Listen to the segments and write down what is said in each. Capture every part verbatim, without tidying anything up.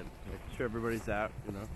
Make sure everybody's out, you know.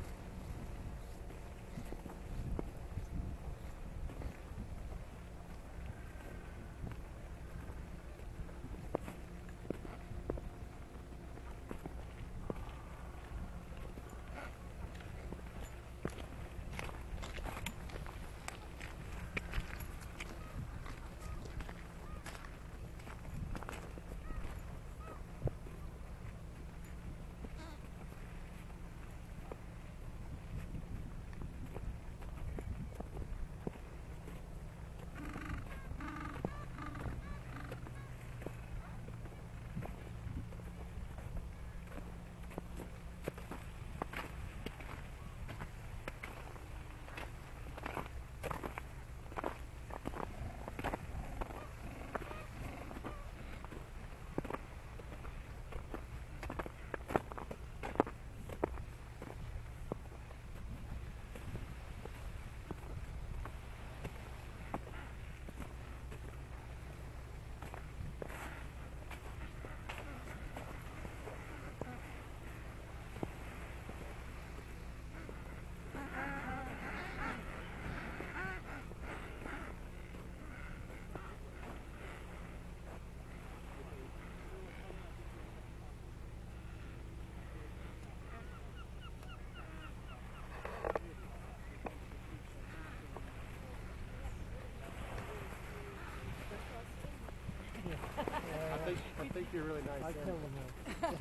I think, I think you're really nice. I kill him.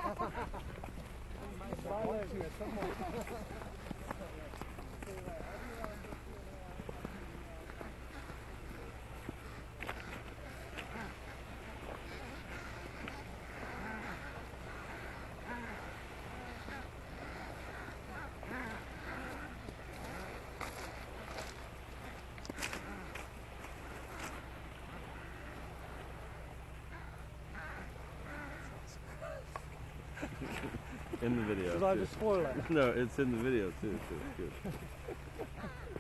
In the video. Should I just spoil it? No, it's in the video too, so it's good.